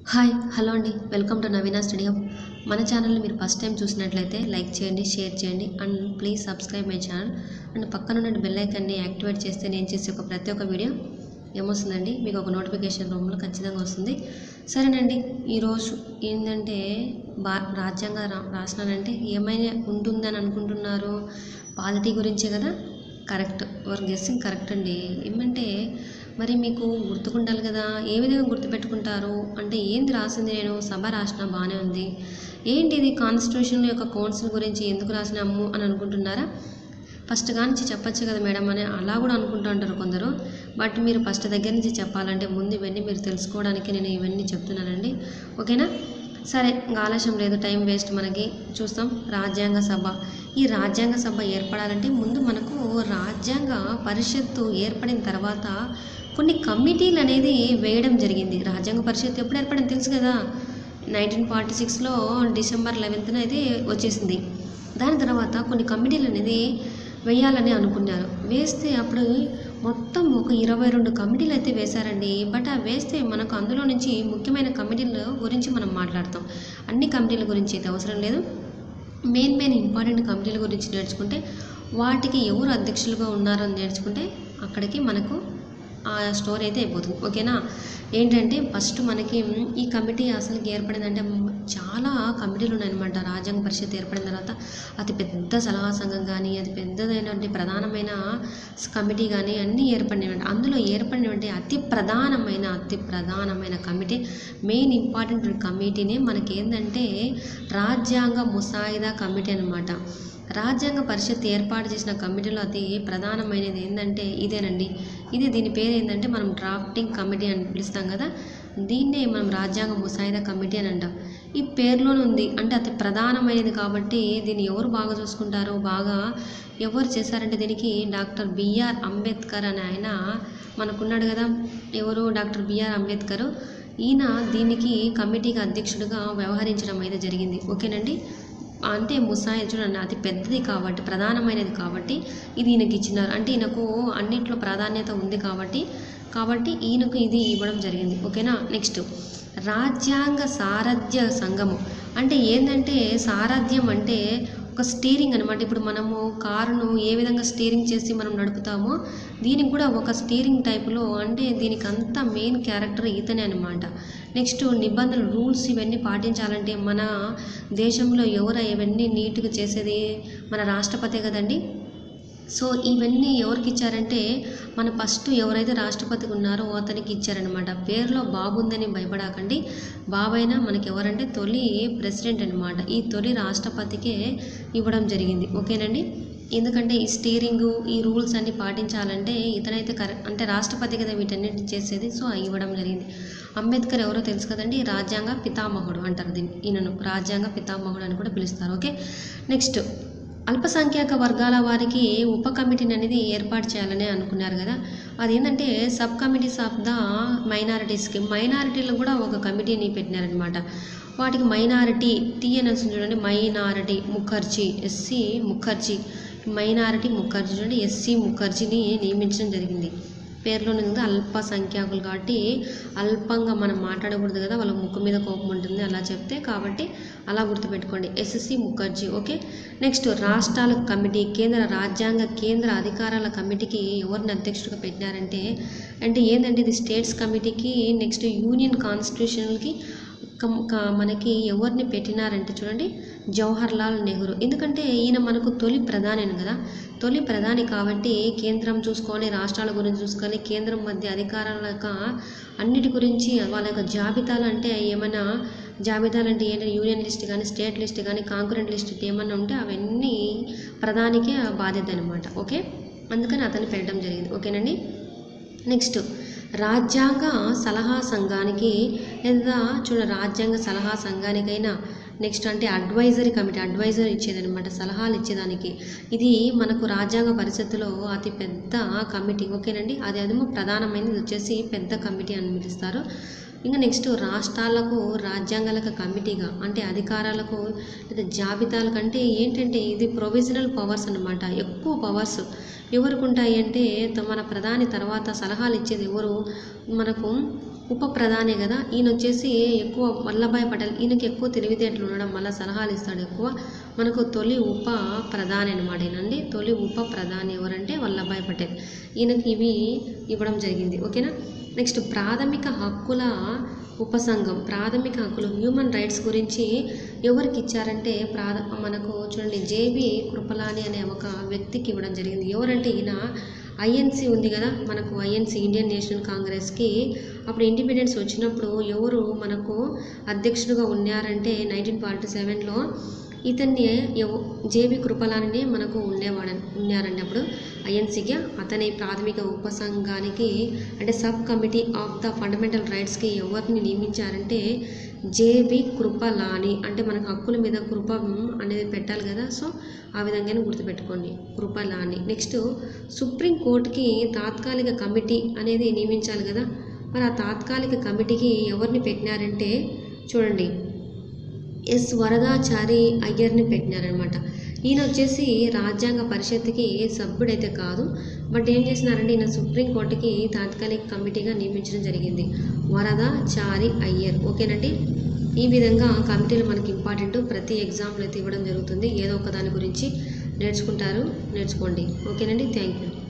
Hi hello అండి welcome to Naveena studio. మన ఛానల్ని మీరు ఫస్ట్ టైం చూసినట్లయితే లైక్ చేయండి, షేర్ చేయండి and please subscribe my channel and పక్కన ఉన్న బెల్ ఐకాన్ని యాక్టివేట్ చేస్తే నేను చేసే ప్రతి ఒక్క వీడియో ఏమొస్తుందండి మీకు ఒక నోటిఫికేషన్ రూమ్లో ఖచ్చితంగా వస్తుంది. సరేనండి, ఈరోజు ఏంటంటే రాజ్యాంగ రాసినానంటే ఏమైనా ఉంటుందని అనుకుంటున్నారు? పాలిటీ గురించే కదా? కరెక్ట్, యువర్ గెస్సింగ్ కరెక్ట్ అండి. ఏమంటే మరి మీకు గుర్తుకుండాలి కదా, ఏ విధంగా గుర్తుపెట్టుకుంటారు అంటే ఏంది రాసింది, నేను సభ రాసిన బాగానే ఉంది, ఏంటి ఇది కాన్స్టిట్యూషన్ యొక్క కౌన్సిల్ గురించి ఎందుకు రాసినాము అని అనుకుంటున్నారా? ఫస్ట్ నుంచి చెప్పచ్చు కదా మేడం అని అలా కూడా అనుకుంటూ ఉంటారు కొందరు. బట్ మీరు ఫస్ట్ దగ్గర నుంచి చెప్పాలంటే ముందు ఇవన్నీ మీరు తెలుసుకోవడానికి నేను ఇవన్నీ చెప్తున్నానండి. ఓకేనా? సరే, ఇంకా ఆలస్యం లేదు, టైం వేస్ట్ మనకి. చూస్తాం రాజ్యాంగ సభ. ఈ రాజ్యాంగ సభ ఏర్పడాలంటే ముందు మనకు రాజ్యాంగ పరిషత్తు ఏర్పడిన తర్వాత కొన్ని కమిటీలు అనేది వేయడం జరిగింది. రాజ్యాంగ పరిషత్తు ఎప్పుడు ఏర్పడింది తెలుసు కదా, 1946లో డిసెంబర్ 11న అయితే వచ్చేసింది. దాని తర్వాత కొన్ని కమిటీలు అనేది వేయాలని అనుకున్నారు. వేస్తే అప్పుడు మొత్తం ఒక 22 కమిటీలు అయితే వేశారండి. బట్ ఆ వేస్తే మనకు అందులో నుంచి ముఖ్యమైన కమిటీల గురించి మనం మాట్లాడతాం. అన్ని కమిటీల గురించి అయితే అవసరం లేదు. మెయిన్ ఇంపార్టెంట్ కమిటీల గురించి నేర్చుకుంటే, వాటికి ఎవరు అధ్యక్షులుగా ఉన్నారని నేర్చుకుంటే అక్కడికి మనకు ఆ స్టోరీ అయితే అయిపోతుంది. ఓకేనా? ఏంటంటే ఫస్ట్ మనకి ఈ కమిటీ అసలుకి ఏర్పడిందంటే చాలా కమిటీలు ఉన్నాయన్నమాట. రాజ్యాంగ పరిషత్ ఏర్పడిన తర్వాత అతి పెద్ద సలహా సంఘం కానీ, అతి పెద్దదైనటువంటి ప్రధానమైన కమిటీ కానీ అన్నీ ఏర్పడినవి. అందులో ఏర్పడినటువంటి అతి ప్రధానమైన కమిటీ, మెయిన్ ఇంపార్టెంట్ కమిటీనే మనకి ఏంటంటే రాజ్యాంగ ముసాయిదా కమిటీ అన్నమాట. రాజ్యాంగ పరిషత్ ఏర్పాటు చేసిన కమిటీలో అతి ప్రధానమైనది ఏంటంటే ఇదేనండి. దీని పేరు ఏంటంటే మనం డ్రాఫ్టింగ్ కమిటీ అని పిలుస్తాం కదా, దీన్నే మనం రాజ్యాంగ ముసాయిదా కమిటీ అని అంటాం. ఈ పేరులోనే ఉంది అంటే అతి ప్రధానమైనది కాబట్టి దీన్ని ఎవరు బాగా చూసుకుంటారో, బాగా ఎవరు చేశారంటే దీనికి డాక్టర్ బిఆర్ అంబేద్కర్ అని ఆయన మనకున్నాడు కదా. ఎవరు? Doctor B R Ambedkar. ఈయన దీనికి కమిటీకి అధ్యక్షుడిగా వ్యవహరించడం అయితే జరిగింది. ఓకేనండి? అంటే ముసాయిదా చూడండి, అతి పెద్దది కాబట్టి, ప్రధానమైనది కాబట్టి ఇది ఈయనకి ఇచ్చినారు. అంటే ఈయనకు అన్నింటిలో ప్రాధాన్యత ఉంది కాబట్టి ఈయనకు ఇది ఇవ్వడం జరిగింది. ఓకేనా? నెక్స్ట్ రాజ్యాంగ సారథ్య సంఘము. అంటే ఏంటంటే సారథ్యం అంటే ఒక స్టీరింగ్ అనమాట. ఇప్పుడు మనము కారును ఏ విధంగా స్టీరింగ్ చేసి మనం నడుపుతామో దీనికి కూడా ఒక స్టీరింగ్ టైపులో, అంటే దీనికి అంతా మెయిన్ క్యారెక్టర్ ఇతనే అనమాట. నెక్స్ట్ నిబంధనలు, రూల్స్ ఇవన్నీ పాటించాలంటే మన దేశంలో ఎవరు ఇవన్నీ నీట్గా చేసేది? మన రాష్ట్రపతి కదండి. సో ఇవన్నీ ఎవరికి ఇచ్చారంటే మన ఫస్ట్ ఎవరైతే రాష్ట్రపతిగా ఉన్నారో అతనికి ఇచ్చారనమాట. పేరులో బాబు ఉందని భయపడకండి, బాబైనా మనకి ఎవరంటే తొలి ప్రెసిడెంట్ అనమాట. ఈ తొలి రాష్ట్రపతికే ఇవ్వడం జరిగింది. ఓకేనండి? ఎందుకంటే ఈ స్టీరింగు, ఈ రూల్స్ అన్నీ పాటించాలంటే ఇతనైతే అంటే రాష్ట్రపతి కదా వీటన్నిటి చేసేది. సో ఇవ్వడం జరిగింది. అంబేద్కర్ ఎవరో తెలుసు కదండి, రాజ్యాంగ పితామహుడు అంటారు దీన్ని. ఈయనను రాజ్యాంగ పితామహుడు అని కూడా పిలుస్తారు. ఓకే, నెక్స్ట్ అల్పసంఖ్యాక వర్గాల వారికి ఉప కమిటీని అనేది ఏర్పాటు చేయాలని అనుకున్నారు కదా. అదేంటంటే సబ్ కమిటీస్ ఆఫ్ ద మైనారిటీస్కి, మైనారిటీలకు కూడా ఒక కమిటీని పెట్టినారనమాట. వాటికి మైనారిటీ టీ అని వస్తుంది చూడండి, minority Mukherjee, SC Mukherjee, minority Mukherjee చూడండి, ఎస్సీ ముఖర్జీని నియమించడం జరిగింది. పేర్లోనే ఉంది అల్పసంఖ్యాకులు కాబట్టి అల్పంగా మనం మాట్లాడకూడదు కదా, వాళ్ళ ముక్కు మీద కోపం ఉంటుంది అలా చెప్తే, కాబట్టి అలా గుర్తుపెట్టుకోండి, ఎస్ఎస్సి ముఖర్జీ. ఓకే, నెక్స్ట్ రాష్ట్రాల కమిటీ, కేంద్ర అధికారాల కమిటీకి ఎవరిని అధ్యక్షుడిగా పెట్టినారంటే ఏంటంటే ఇది స్టేట్స్ కమిటీకి, నెక్స్ట్ యూనియన్ కాన్స్టిట్యూషన్కి మనకి ఎవరిని పెట్టినారంటే చూడండి, జవహర్ లాల్ నెహ్రూ. ఎందుకంటే ఈయన మనకు తొలి ప్రధాని కదా, తొలి ప్రధాని కాబట్టి కేంద్రం చూసుకొని, రాష్ట్రాల గురించి చూసుకొని, కేంద్రం మధ్య అధికారాల అన్నిటి గురించి వాళ్ళ యొక్క జాబితాలు అంటే ఏమైనా జాబితాలు అంటే ఏంటంటే యూనియన్ లిస్ట్ కానీ, స్టేట్ లిస్ట్ కానీ, కాంకరెంట్ లిస్ట్ ఏమన్నా ఉంటే అవన్నీ ప్రధానికే బాధ్యత అనమాట. ఓకే, అందుకని అతన్ని పెట్టడం జరిగింది. ఓకేనండి? నెక్స్ట్ రాజ్యాంగ సలహా సంఘానికి, లేదా రాజ్యాంగ సలహా సంఘానికైనా నెక్స్ట్ అంటే అడ్వైజరీ కమిటీ, అడ్వైజర్ ఇచ్చేదనమాట, సలహాలు ఇచ్చేదానికి. ఇది మనకు రాజ్యాంగ పరిషత్తులో అతి పెద్ద కమిటీ. ఓకేనండి? అదేమో ప్రధానమైనది వచ్చేసి పెద్ద కమిటీ అని పిలుస్తారు. ఇంకా నెక్స్ట్ రాష్ట్రాలకు రాజ్యాంగాలకు కమిటీగా, అంటే అధికారాలకు లేదా జాబితాల కంటే ఏంటంటే ఇది ప్రొవిజనల్ పవర్స్ అనమాట. ఎక్కువ పవర్స్ ఎవరికి ఉంటాయి అంటే మన ప్రధాని తర్వాత సలహాలు ఇచ్చేది ఎవరు? మనకు ఉప ప్రధానే కదా, ఈయన వచ్చేసి ఎక్కువ వల్లభాయ్ పటేల్, ఈయనకి ఎక్కువ తెలివితేటలు ఉండడం వల్ల సలహాలు ఇస్తాడు ఎక్కువ. మనకు తొలి ఉప ప్రధాని అనమాట ఈయనండి. తొలి ఉప ప్రధాని ఎవరంటే వల్లభాయ్ పటేల్. ఈయనకి ఇవి ఇవ్వడం జరిగింది. ఓకేనా. నెక్స్ట్ ప్రాథమిక హక్కుల ఉపసంఘం. ప్రాథమిక హక్కులు హ్యూమన్ రైట్స్ గురించి ఎవరికి ఇచ్చారంటే మనకు చూడండి జేబీ కృపలాని అనే ఒక వ్యక్తికి ఇవ్వడం జరిగింది. ఎవరంటే ఈయన ఐఎన్సీ ఉంది కదా మనకు, ఐఎన్సీ ఇండియన్ నేషనల్ కాంగ్రెస్కి అప్పుడు ఇండిపెండెన్స్ వచ్చినప్పుడు ఎవరు మనకు అధ్యక్షుడిగా ఉన్నారంటే 1947లో ఇతన్ని జేబీ కృపలాని మనకు ఉన్నారండి అప్పుడు ఐఎన్సీకి. అతని ప్రాథమిక ఉపసంఘానికి అంటే sub committee of the fundamental రైట్స్కి ఎవరిని నియమించారంటే జేబీ కృపలాని. అంటే మనకు హక్కుల మీద కృప అనేది పెట్టాలి కదా, సో ఆ విధంగానే గుర్తుపెట్టుకోండి కృపలాని. నెక్స్ట్ సుప్రీంకోర్టుకి తాత్కాలిక కమిటీ అనేది నియమించాలి కదా, మరి ఆ తాత్కాలిక కమిటీకి ఎవరిని పెట్టినారంటే చూడండి ఎస్ వరదాచారి అయ్యర్ని పెట్టినారనమాట. ఈయన వచ్చేసి రాజ్యాంగ పరిషత్కి సభ్యుడైతే కాదు, బట్ ఏం చేసినారంటే ఈయన సుప్రీంకోర్టుకి తాత్కాలిక కమిటీగా నియమించడం జరిగింది, వరదాచారి అయ్యర్. ఓకేనండి. ఈ విధంగా కమిటీలు మనకి ఇంపార్టెంట్, ప్రతి ఎగ్జామ్లో అయితే ఇవ్వడం జరుగుతుంది. ఏదో ఒక దాని గురించి నేర్చుకోండి. ఓకేనండి. Thank you.